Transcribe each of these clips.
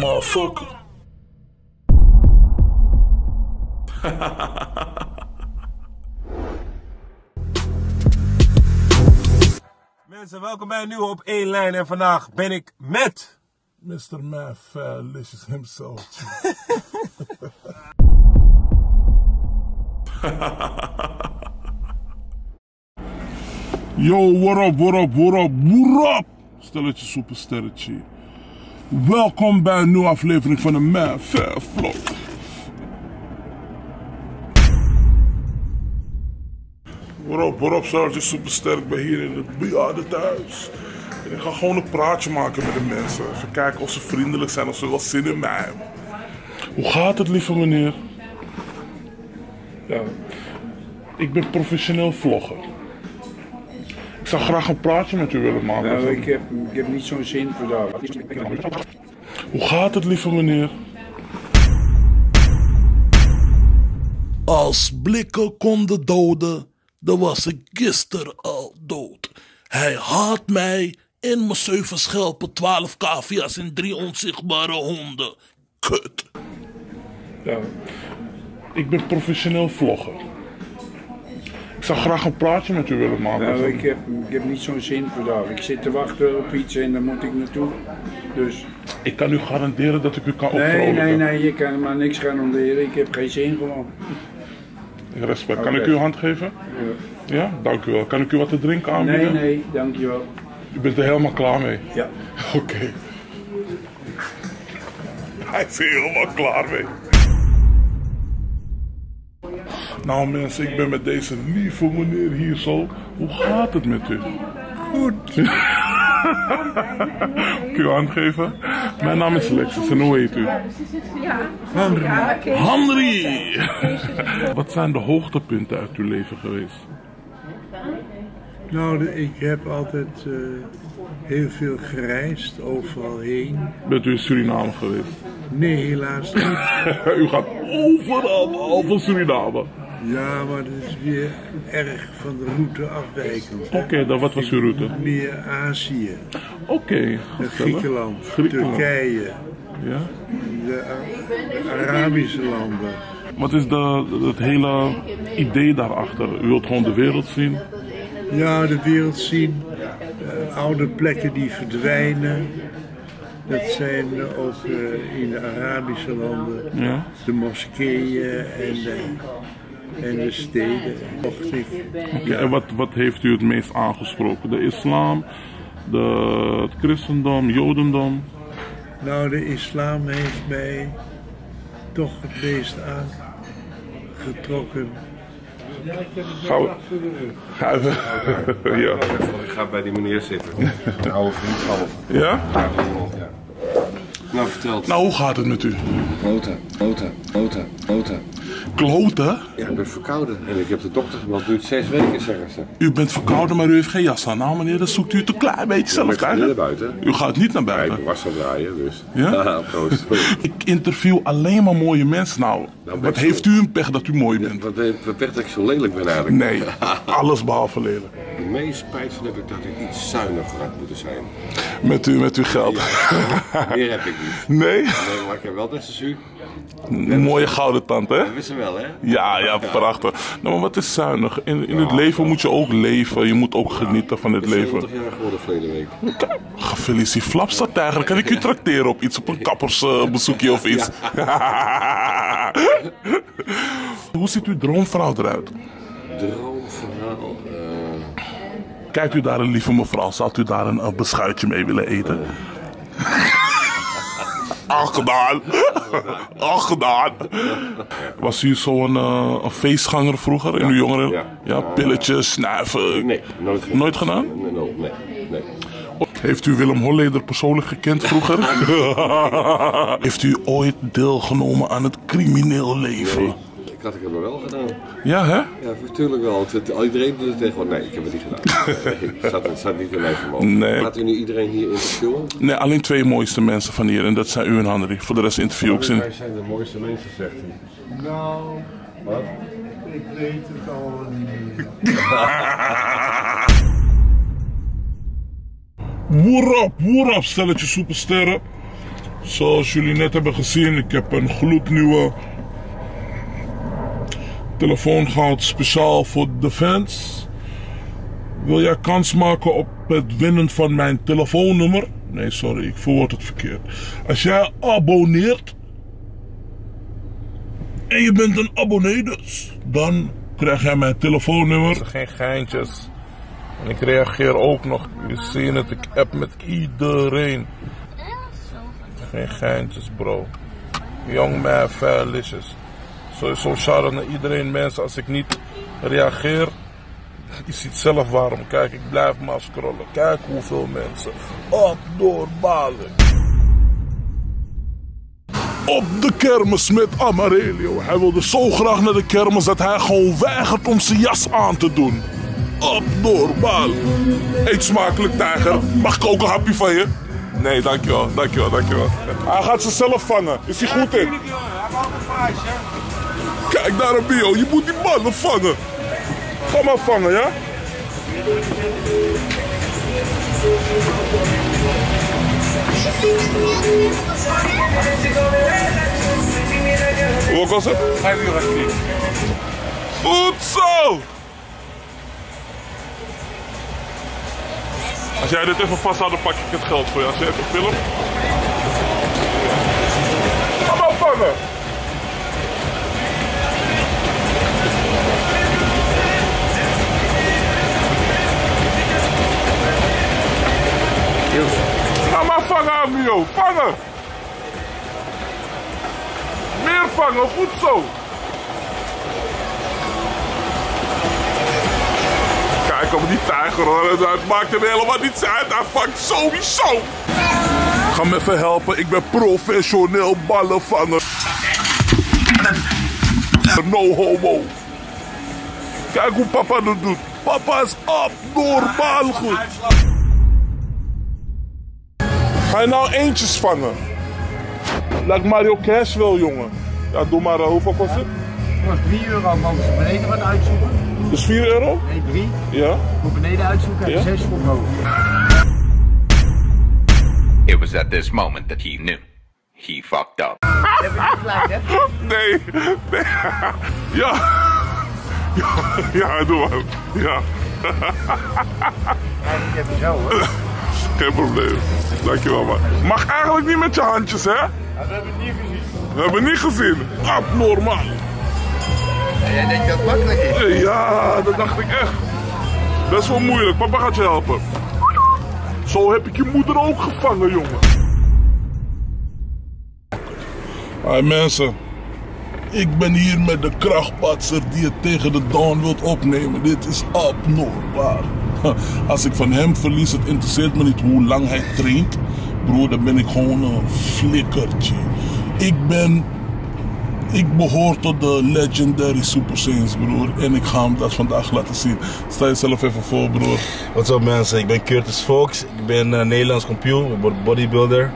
Motherfucker. Mensen, welkom bij een nieuwe Op 1 Lijn en vandaag ben ik met... Mr. Math himself. Yo, what up? Stelletje supersterretje. Welkom bij een nieuwe aflevering van de Math Vlog. What up, stelletje superster. Ik ben hier in het bejaardentehuis. En ik ga gewoon een praatje maken met de mensen. Even kijken of ze vriendelijk zijn, of ze wel zin in mij hebben. Hoe gaat het, lieve meneer? Ja, ik ben professioneel vlogger. Ik zou graag een praatje met u willen maken. Nou, ik heb niet zo'n zin voor dat. Hoe gaat het, lieve meneer? Als blikken konden doden, dan was ik gisteren al dood. Hij haat mij en mijn 7 schelpen, 12 cavia's en 3 onzichtbare honden. Kut. Ja, ik ben professioneel vlogger. Ik zou graag een praatje met u willen maken. Nou, ik heb niet zo'n zin voor dat. Ik zit te wachten op iets en daar moet ik naartoe. Dus... Ik kan u garanderen dat ik u kan opvrolijken. Nee, je kan maar niks garanderen. Ik heb geen zin gewoon. Respect. Okay. Kan ik u een hand geven? Ja. Ja, dank u wel. Kan ik u wat te drinken aanbieden? Nee, dankjewel. U bent er helemaal klaar mee? Ja. Oké. Hij is er helemaal klaar mee. Nou mensen, ik ben met deze lieve meneer hier zo. Hoe gaat het met u? Goed. Kun je hand geven? Mijn naam is Alexis en hoe heet u? Henry! Wat zijn de hoogtepunten uit uw leven geweest? Nou, ik heb altijd heel veel gereisd, overal heen. Bent u in Suriname geweest? Nee, helaas niet. U gaat overal behalve Suriname. Ja, maar dat is weer erg van de route afwijkend. Oké, dan wat was uw route? Meer Azië. Oké, Griekenland, Turkije, ja? de Arabische landen. Wat is het hele idee daarachter? U wilt gewoon de wereld zien? Ja, de wereld zien, oude plekken die verdwijnen. Dat zijn ook in de Arabische landen, Ja? de moskeeën en de steden. Okay, en wat heeft u het meest aangesproken? De islam, het christendom, jodendom? Nou, de islam heeft mij toch het meest aangetrokken. Ja. Ik ga bij die meneer zitten. Een oude vriend van me. Ja? Ja. Nou, vertel. Nou, hoe gaat het met u? Kloten. Kloten? Ja, ik ben verkouden en ik heb de dokter gebeld. Het duurt 6 weken, zeggen ze. U bent verkouden, maar u heeft geen jas aan. Nou meneer, dan zoekt u het een klein beetje zelf Ik ga niet krijgen. naar buiten. U gaat niet naar Ja, ik buiten. ben was aan het draaien, dus. Ja? Proost. Ik interview alleen maar mooie mensen. Nou, wat heeft u een pech dat u mooi bent? Wat pech dat ik zo lelijk ben eigenlijk. Nee, alles behalve lelijk. Het meest spijt van heb ik dat ik iets zuiniger had moeten zijn. Met uw geld. Meer heb ik niet. Nee? Nee, maar ik heb wel net als u. Een mooie gouden tand, hè? Dat wisten wel, hè? Ja, prachtig. Nou, maar wat is zuinig? In het leven moet je ook leven. Je moet ook genieten van het Ik ben leven. 70 jaar geworden verleden week. Gefeliciteerd. Flapstad eigenlijk. Kan ik u trakteren op iets? Op een kappersbezoekje of iets? Hoe ziet uw droomvrouw eruit? Droomverhaal. Kijkt u daar een lieve mevrouw? Zou u daar een beschuitje mee willen eten? Al gedaan. Al gedaan. Was u zo'n een feestganger vroeger in uw jongeren? Ja, pilletjes, snuiven. Nee, nooit gedaan. Nooit gedaan? Nee. Heeft u Willem Holleder persoonlijk gekend vroeger? Heeft u ooit deelgenomen aan het crimineel leven? Nee. Ik heb het wel gedaan. Ja, hè? Ja, natuurlijk wel. Iedereen doet het tegenwoordig. Nee, ik heb het niet gedaan. Nee, het staat niet in mijn vermogen. Nee. Gaat u nu iedereen hier interviewen? Nee, alleen 2 mooiste mensen van hier. En dat zijn u en Henry. Voor de rest interview ik ze niet. Wij zijn de mooiste mensen, zegt hij. Nou, Wat? ik weet het al niet meer. What up, stelletje supersterren. Zoals jullie net hebben gezien, ik heb een gloednieuwe telefoon gehaald speciaal voor de fans. Wil jij kans maken op het winnen van mijn telefoonnummer? Nee, sorry, ik verwoord het verkeerd. Als jij abonneert en je bent een abonnee dus, dan krijg jij mijn telefoonnummer. Geen geintjes. En ik reageer ook nog. Je ziet het, ik app met iedereen. Geen geintjes, bro. Young man, fairlicious. Sowieso shout-out naar iedereen, mensen. Als ik niet reageer, je ziet zelf waarom. Kijk, ik blijf maar scrollen. Kijk hoeveel mensen. Abnormaal. Op de kermis met Amarelio. Hij wilde zo graag naar de kermis dat hij gewoon weigert om zijn jas aan te doen. Abnormaal. Eet smakelijk, tijger. Mag ik ook een hapje van je? Nee, dankjewel. Hij gaat zichzelf vangen. Is hij goed in? Kijk naar hem, Bio. Je moet die ballen vangen. Ga maar vangen, ja? Wat was het? 5 uur alsjeblieft. Goed zo! Als jij dit even vasthoudt, dan pak ik het geld voor je. Als je even filmt. Ga maar vangen! Ga maar vangen, Amio. Vangen! Meer vangen, goed zo! Kijk op die tijger hoor, het maakt hem helemaal niets uit, hij vangt sowieso! Ga me even helpen, ik ben professioneel ballenvanger. No homo. Kijk hoe papa dat doet. Papa is abnormaal goed. Ga je nou eentjes vangen? Like Mario Cash wil, jongen. Ja, doe maar, hoeveel kost het? Het was €3, man. Ze beneden wat uitzoeken. Dus €4? Nee, 3. Ja. Voor beneden uitzoeken en 6 voor boven. It was at this moment that he knew. He fucked up. Heb je niet gelijk, hè? Nee. Ja, doe maar. Ja. Ik heb het zo, hoor. Geen probleem. Dankjewel, man. Mag eigenlijk niet met je handjes, hè? Ja, we hebben het niet gezien. We hebben het niet gezien. Abnormaal. En jij denkt dat het makkelijk is? Ja, dat dacht ik echt. Best wel moeilijk. Papa gaat je helpen. Zo heb ik je moeder ook gevangen, jongen. Hoi mensen. Ik ben hier met de krachtpatser die het tegen de Dawn wilt opnemen. Dit is abnormaal. Als ik van hem verlies, het interesseert me niet hoe lang hij traint. Broer, dan ben ik gewoon een flikkertje. Ik behoor tot de legendary Super Saiyans, broer. En ik ga hem dat vandaag laten zien. Sta jezelf even voor, broer. What's up mensen, ik ben Curtis Fox. Ik ben Nederlands kampioen, bodybuilder.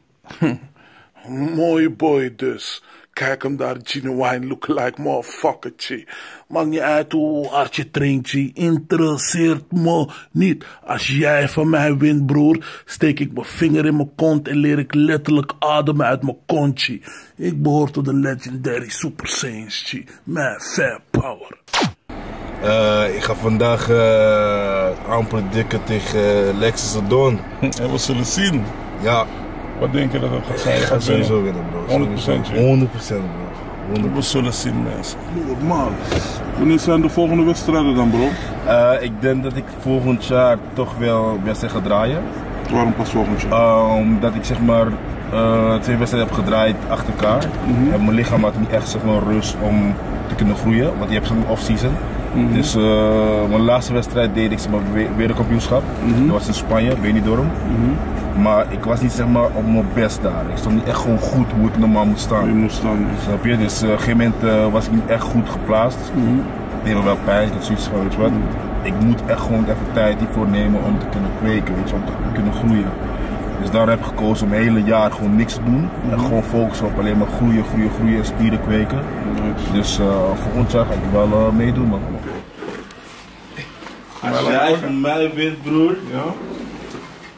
Mooie boy dus. Kijk hem daar, genuine lookalike motherfucker, G. Maakt niet uit hoe hard je traint, G. Interesseert me niet. Als jij van mij wint, broer, steek ik mijn vinger in mijn kont en leer ik letterlijk ademen uit mijn kont, G. Ik behoor tot de legendary Super Saiyans, G. Man, fair power. Ik ga vandaag aanprediken tegen Lexus de Dawn. En we zullen zien. Ja. Wat denk je dat het gaat zijn? Ik ga sowieso winnen, bro. 100%, 100%, bro. We zullen zien, mensen. Normaal. Wanneer zijn de volgende wedstrijden dan, bro? Ik denk dat ik volgend jaar toch wel wedstrijd ga draaien. Waarom pas volgend jaar? Omdat ik zeg maar 2 wedstrijden heb gedraaid achter elkaar. En mijn lichaam had niet echt zeg maar rust om te kunnen groeien, want je hebt zo'n off-season. Dus mijn laatste wedstrijd deed ik zeg maar weer een kampioenschap. Dat was in Spanje, Benidorm. Maar ik was niet zeg maar op mijn best daar. Ik stond niet echt gewoon goed hoe ik normaal moet staan. Je moet staan. Snap je? Dus op een gegeven moment was ik niet echt goed geplaatst. Het deed me wel pijn, dat zoiets van, weet je wat. Ik moet echt gewoon even tijd hiervoor nemen om te kunnen kweken, weet je, om te kunnen groeien. Dus daar heb ik gekozen om het hele jaar gewoon niks te doen. En gewoon focussen op alleen maar groeien en spieren kweken. Dus volgend jaar ga ik wel meedoen, man. Als jij van mij wint, broer,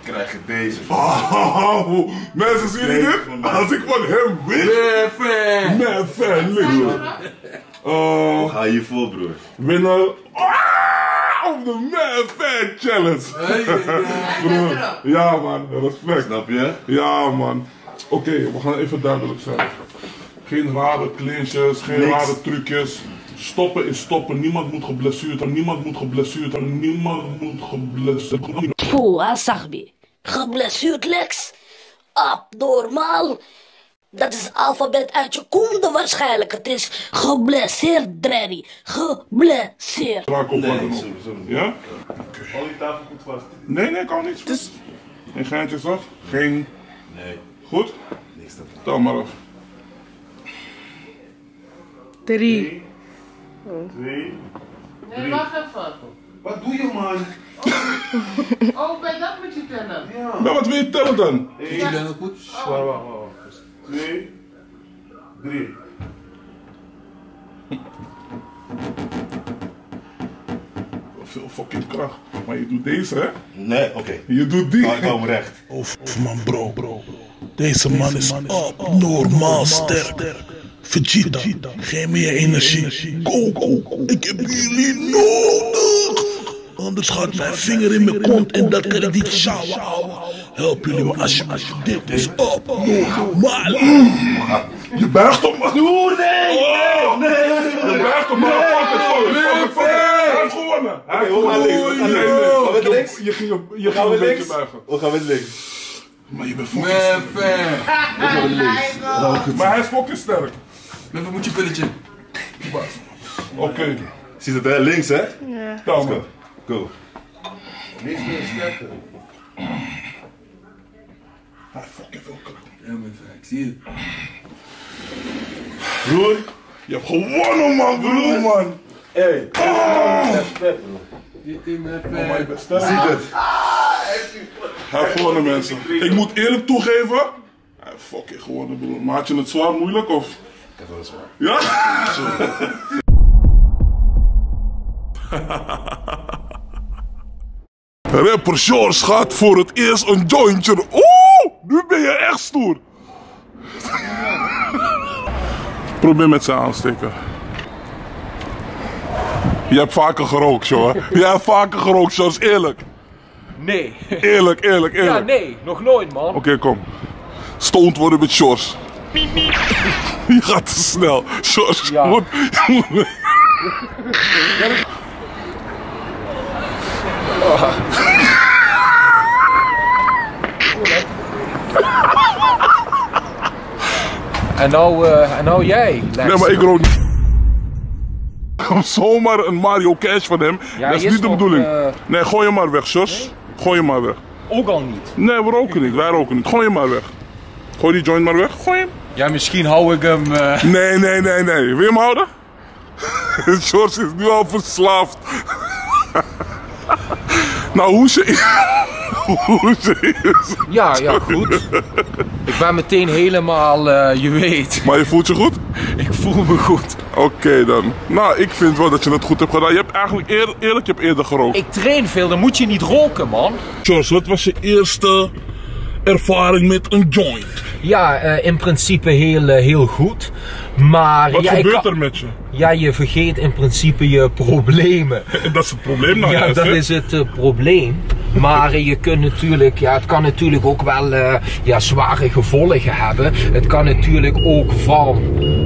krijg je deze. Oh, mensen zien jullie dit? Als ik van hem win. Man fan, links. Ga je voor, broer. Winnaar. Of de Man Fan Challenge. Broer, ja man, respect. Snap je? Ja man. Oké, we gaan even duidelijk zijn. Geen rare clinches, geen rare trucjes. Stoppen is stoppen. Niemand moet geblesseerd worden. Niemand moet geblesseerd worden. Niemand moet geblesseerd worden. Poeh, Asagbi. Geblesseerd Lex? Abnormaal. Dat is alfabet uit je konde waarschijnlijk. Het is geblesseerd, Dreddy. Geblesseerd. Raak op Nee, wat dan ook. sorry. Ja? Hou die tafel goed vast. Nee, ik hou niets vast. Geen geintjes toch? Geen... Nee. Goed? Niks dat. Tel maar af. 3. 2. Nee, wacht even. Wat doe je, man? Oh, bij dat moet je tellen. Ja. Maar wat wil je tellen dan? 1. goed. Wacht. 2. 3. Veel fucking kracht. Maar je doet deze, hè? Nee, oké. Je doet die. Ik hou hem recht. Of man, bro. Deze man is abnormaal sterk. Vegeta, geef me je energie. Goku, ik heb jullie nodig. Anders gaat mijn vinger in mijn kont en dat kan ik niet sjouwen houden. Help jullie me alsjeblieft. Dit is abnormaal. Je buigt op, man. Nee! Je buigt op, man. Hij heeft gewonnen. Hij heeft gewonnen. Gaan we links? Je ging Gaan we een beetje links? buigen. We gaan met links. Maar je bent fucking sterk. Maar hij is fucking sterk. Even moet je pilletje. Oké. Ziet het, hè? Links, hè? Ja. Tel maar. Go. Niks meer sterker. Hij heeft fucking veel kracht. Ja, mijn ik zie het. Broer, je hebt gewonnen, man, broer, man. Hey. Maar je bent sterk. Ziet het? Hij heeft gewonnen, mensen. Ik moet eerlijk toegeven. Hij heeft fucking gewonnen, broer. Maar had je het zwaar moeilijk, of? Ik heb wel zwaar. Ja? Rapper George gaat voor het eerst een jointje. Oeh, nu ben je echt stoer. Probeer met zijn aansteken. Je hebt vaker gerookt, joh. Je hebt vaker gerookt, George, eerlijk. Nee. Eerlijk. Ja, nee, nog nooit, man. Oké, kom. Stoned worden met George. Je gaat te snel. George, Ja. En nou jij, Lex. Nee, maar ik rook niet. Zomaar een Mario Cash van hem. Ja, dat is is niet de nog, bedoeling. Nee, gooi hem maar weg, George. Nee? Gooi hem maar weg. Ook al niet. Nee, we roken niet. Wij roken niet. Gooi hem maar weg. Gooi die joint maar weg. Gooi hem. Ja, misschien hou ik hem... Nee. Wil je hem houden? George is nu al verslaafd. Nou, hoe ze... Ja, goed. Ik ben meteen helemaal, je weet. Maar je voelt je goed? Ik voel me goed. Oké dan. Nou, ik vind wel dat je het goed hebt gedaan. Je hebt eigenlijk eerlijk, je hebt eerder gerookt. Ik train veel, dan moet je niet roken, man. George, wat was je eerste ervaring met een joint? Ja, in principe heel goed. Maar Wat ja, gebeurt er met je? Ja, je vergeet in principe je problemen. Dat is het probleem nou. Ja, dat is het probleem. Maar je kunt natuurlijk, ja, het kan natuurlijk ook wel zware gevolgen hebben. Het kan natuurlijk ook van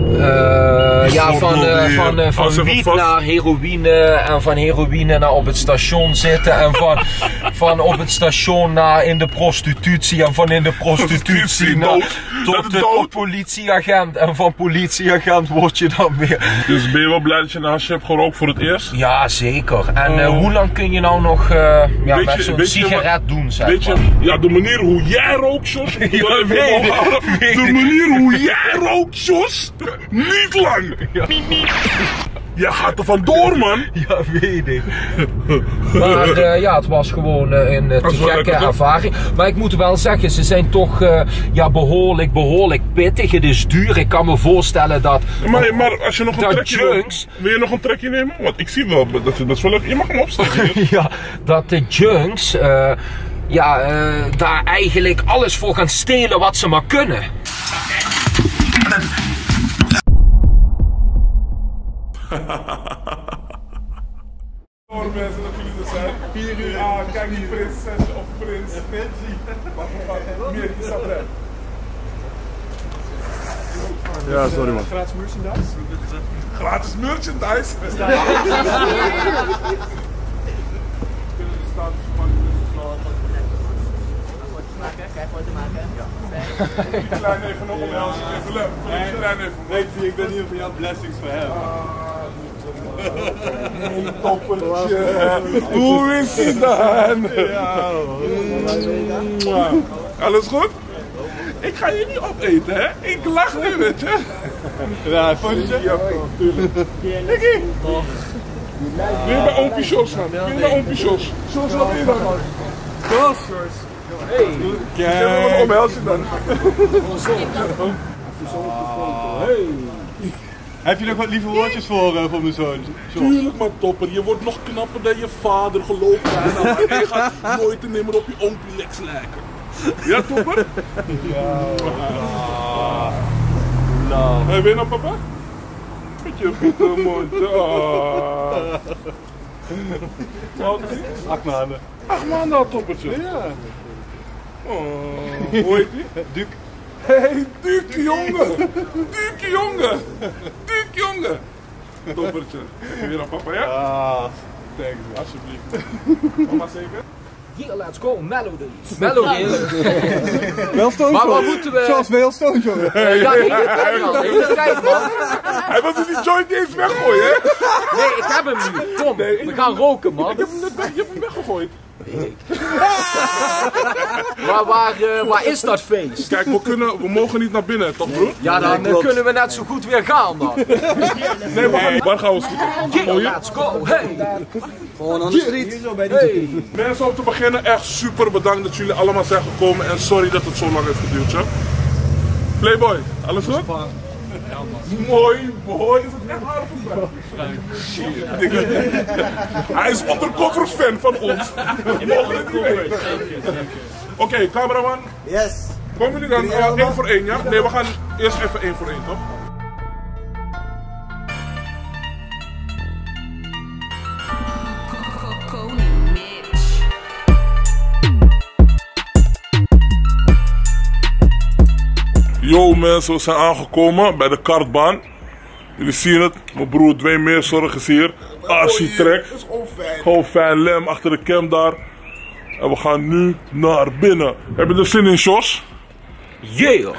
wiet naar heroïne en van heroïne naar op het station zitten en van op het station naar in de prostitutie en van in de prostitutie tot politieagent en van politieagent word je dan weer. Dus ben je wel blij dat je een hasje hebt gerookt voor het eerst? Ja, zeker. En hoe lang kun je nou nog met zo'n sigaret doen, zeg weet je, ja, de manier hoe jij rookt, Jos. De manier hoe jij rookt, Jos. Niet lang. Ja. Jij gaat er vandoor, man. Ja, weet ik. Maar het was gewoon een te gekke ervaring. Maar ik moet wel zeggen, ze zijn toch behoorlijk pittig. Het is duur. Ik kan me voorstellen dat... Maar als je nog een trekje junks... Wil je nog een trekje nemen? Want ik zie wel dat is wel leuk. Je mag hem opsteken. Ja, dat de junks... daar eigenlijk alles voor gaan stelen wat ze maar kunnen. Voor mensen dat jullie er zijn. 4 uur. Ah, kijk die prinses of prins. Wat meer is dat erin? Ja, sorry man. Gratis merchandise? Gratis merchandise? Klein even nog omhelzen. Even leuk. Klein even. Nee, ik ben hier voor jouw blessings voor hem. Toppertje. Hoe is hij dan? Alles goed? Ik ga je niet opeten, hè? Ik lach nu met je. Ja, fotootje? Ja, tuurlijk. Kijk wil je bij Oompie Sjors gaan? Wil je bij Oompie Sjors? Sjors, wat ben je dan? Sjors? Hey. Kijk. Wat omhels je dan? Hey. Heb je nog wat lieve woordjes voor mijn zoon? Tuurlijk man, Topper. Je wordt nog knapper dan je vader, geloof bijna. Maar je gaat nooit te nimmer op je Oompie Lex lijken. Ja, Topper? Ja. Hey, ben je nou papa? Met je goede mondje. Hoe oud is hij? 8 maanden. 8 maanden al, Toppertje? Ja. Hoe heet hij? Duke. Hey, Duke jongen! Duke jongen! Duke jongen! Toppertje. Heb je weer een papa, ja? Ah, thanks. Alsjeblieft. Mama zeker? Hier, let's go, Melody. Melody. Wellstone. Maar wat moeten we... Zoals Wellstone, jongen. Ja, hele tijd, man. Hij wilde die joint niet eens weggooien, hè? Nee, ik heb hem nu. Kom, we gaan roken, man. Ik heb hem net weg, je hebt hem weggegooid. Waar is dat feest? Kijk, we mogen niet naar binnen, toch broer? Ja, dan kunnen we net zo goed weer gaan, man. Nee, waar gaan we schieten? Let's go, hey! Gewoon aan de street. Hey. Mensen, om te beginnen, echt super bedankt dat jullie allemaal zijn gekomen en sorry dat het zo lang heeft geduurd, ja? Playboy, alles goed? Mooi, boy. Is het echt hard of Hij is undercover fan van ons. Oké, cameraman. Yes. Komen jullie dan 1 voor 1, ja? Nee, we gaan eerst even 1 voor 1, toch? Yo mensen, we zijn aangekomen bij de kartbaan. Jullie zien het, mijn broer Dwayne Meerzorg is hier. Archie-track. Gewoon fijn, Lem achter de cam daar. En we gaan nu naar binnen. Heb je er zin in, Sjors? Yeah!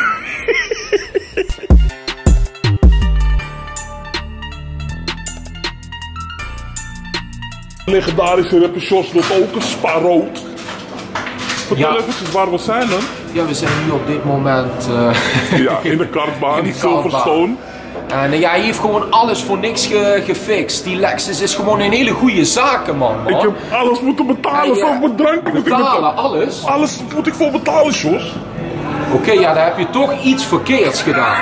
Legendarische rapper Sjors loopt ook een spa rood. Vertel eventjes waar we zijn dan. Ja, we zijn nu op dit moment ja, in de kartbaan, die Silverstone. En ja, hij heeft gewoon alles voor niks gefixt. Die Lexus is gewoon een hele goede zakenman, man. Ik heb alles moeten betalen, zelfs mijn drank moet ik betalen. Alles? Alles moet ik voor betalen, Sjors. Oké, ja, dan heb je toch iets verkeerds gedaan.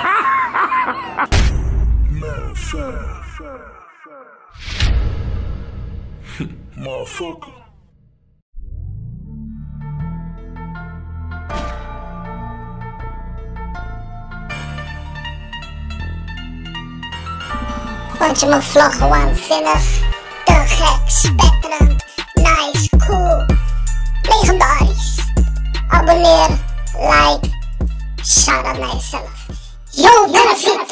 Motherfucker. Vond je mijn vlog waanzinnig, te gek, spetterend, nice, cool, legendarisch. Abonneer, like, shout out naar jezelf. Yo, benefit!